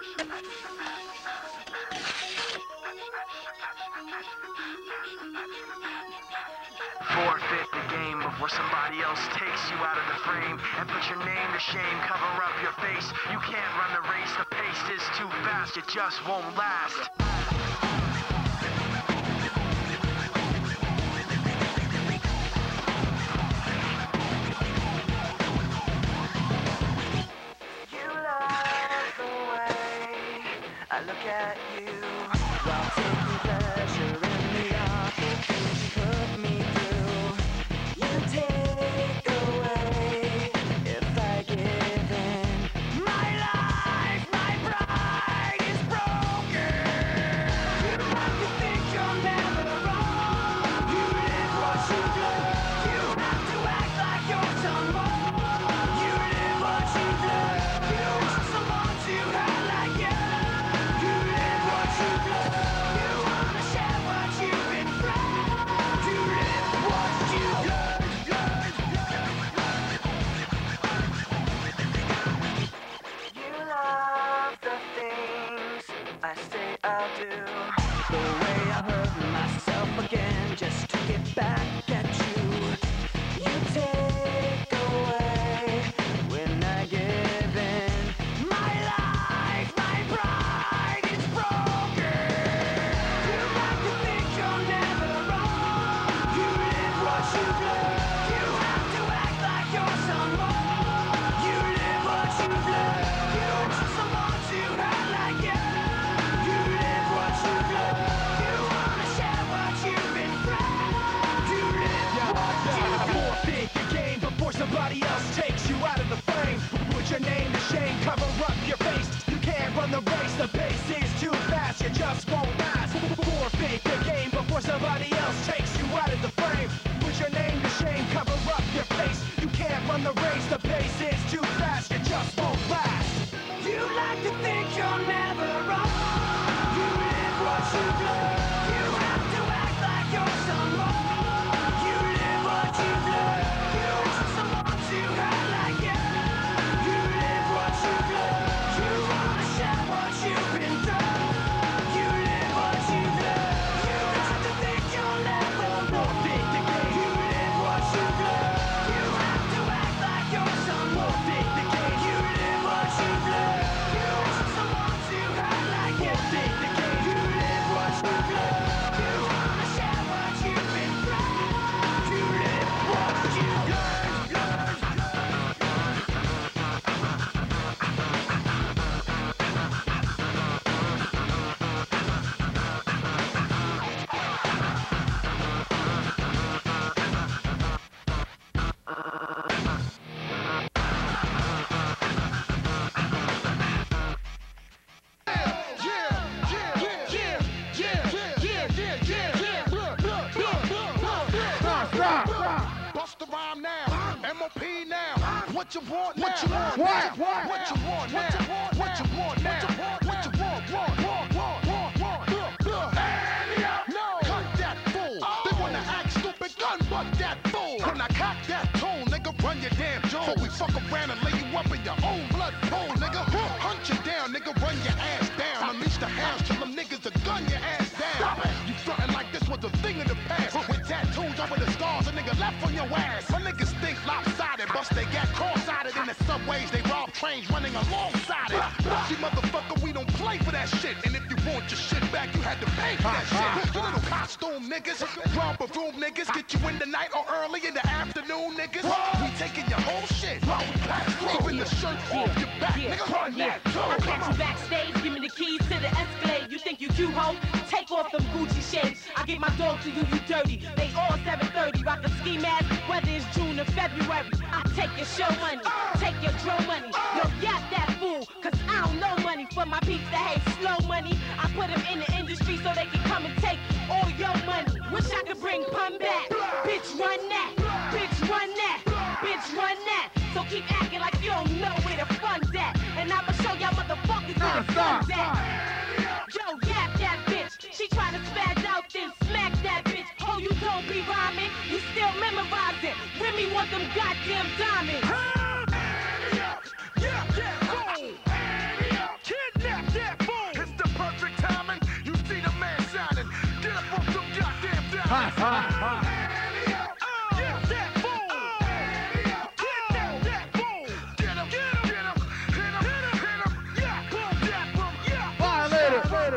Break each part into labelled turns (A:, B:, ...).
A: Forfeit the game before somebody else takes you out of the frame and put your name to shame, cover up your face. You can't run the race, the pace is too fast, it just won't last. You love the way I look at you while taking pleasure in the awful things you put me through. You take away if I give in. My life, my pride is broken. You have to think you're never wrong. You live what you do. You have to act like you're someone. You live what you do. You want someone to hurt like you. You live what you do. You wanna share what you've been through. You live what you do. You love the things I say I'll do. The way I hurt myself again just to get back at you. You take away when I give in. My life, my pride is broken. You like to think you're never wrong. You live what you do. You have to act like you're someone. You live what you do. You want someone to hurt like you. You live what you do. You wanna share what you've been through. You live what you do.
B: Forfeit the game before somebody else takes you out of the frame. Put your name to shame, cover up your face. You can't run the race, the pace is too fast, you just won't last. Forfeit the game before somebody else takes you out of the frame. Put your name to shame, cover up your face. You can't run the race, the pace is too fast, you just won't last.
A: You like to think you're never wrong. You live what you do. You have to act like you're someone. You live what you do. You want someone to hurt like you. You live what you do. You wanna share what you've been through. You live what you do. You have to think you're never wrong. You live what you do. You have to act like you're someone. You live what you do. You want someone to hurt like you. You live what you do. You wanna share what you've been through. You live what you do.
C: Bust the rhyme now, MOP now. What you want now? What you want? What you want now? What you want now? What you want? No, cut that fool. They wanna act stupid, gun butt that fool. When I cock that tool, nigga, run your damn jaw. Before we fuck around and lay you up in your own blood pool, nigga. Hunt you down, nigga, run your ass down. Unleash the hounds, tell them niggas to gun your ass down. You frontin' like this was a thing in the past. With tattoos over the scars, a nigga left on your ass. My niggas think lopsided, bust they got cross-sided in the subways. They rob trains running alongside it. See, motherfucker, we don't play for that shit. And if you want your shit back, you had to pay for that shit. You little costume niggas, romper room niggas, get you in the night or early in the afternoon niggas. We taking your whole shit. Even the shirt off your back, nigga, run that too.
D: I catch you backstage, give me the keys to the Escalade. You think you cute, ho? Take off them Gucci shades. I get my dog to you, you dirty. They all 730, rock a ski mask, whether it's June or February. I take your show money, take your drum money. Yo, yap that fool, cause I don't know money. For my peeps that hate slow money, I put them in the industry so they can come and take all your money. Wish I could bring pun back. Bitch, run that. Bitch, run that. Bitch, run that. So keep acting like you don't know where the fun's at. And I'ma show y'all motherfuckers where the fun's at. Yo, yap that bitch. She tryna spaz out, then smack that bitch. Oh, you don't be rhyming, you still memorizing. Remy want them goddamn diamonds.
B: Yeah, cool. Kidnap later.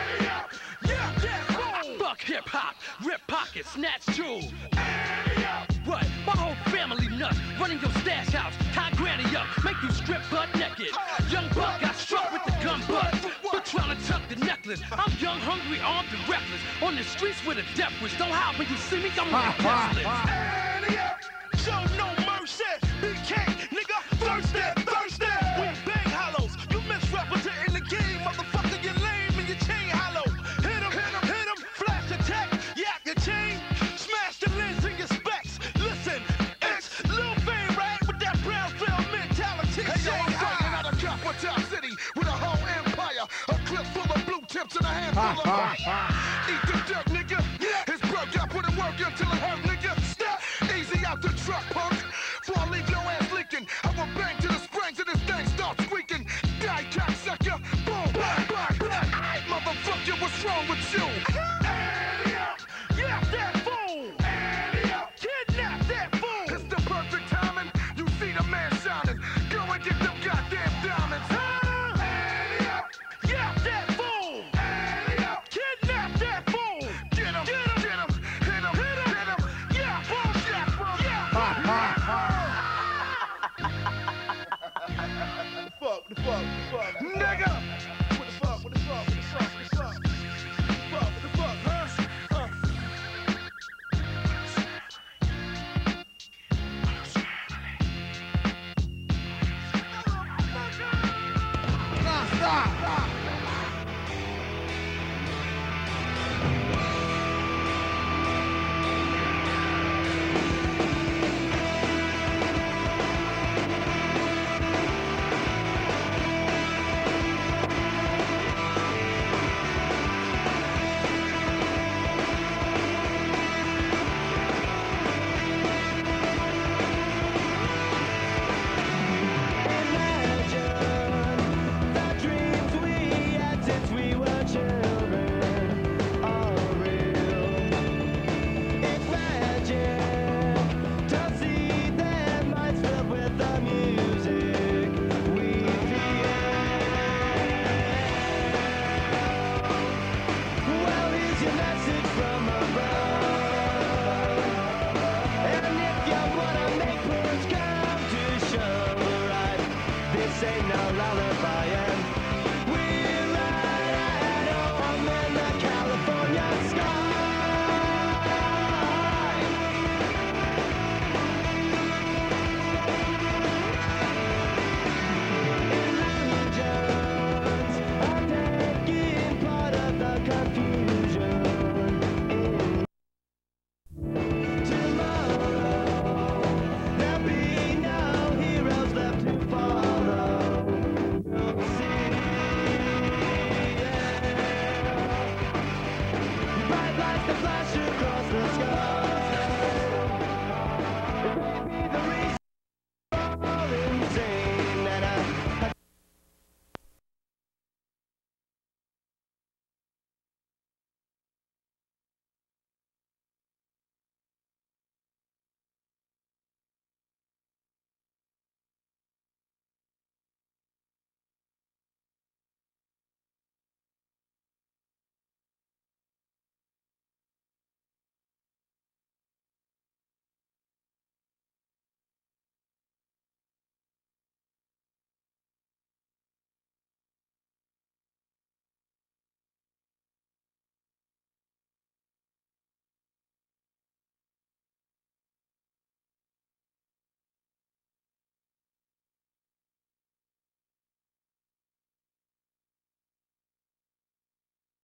E: Fuck hip hop, rip pockets, snatch jewels. What? My whole family nuts, running your stash house, tie granny up, make you strip butt naked. Young buck got struck with the gun butt, for trying to tuck the necklace. I'm young, hungry, armed, and reckless. On the streets with a death wish. Don't howl when you see me, I'm on the
B: Show no mercy, BK, nigga, thirsty. We bang hollows, you misrepresenting the game, motherfucker, you lame and your chain hollow. Hit him, flash attack, yak your chain, smash the lens in your specs. Listen, it's Lil Fame, right, with that Brownsville mentality.
C: Hey, yo, I'm fighting out of capital city with a whole empire, a clip full of blue tips and a handful of fire. Eat the dirt, nigga. His broke, I put in work until it hurt, nigga. Stop. Easy out the truck, punk. Before I leave your ass leaking, I will bang to the springs and this thing starts squeaking. Die, cocksucker. Boom, bang, bang. Aight, motherfucker, what's wrong with you?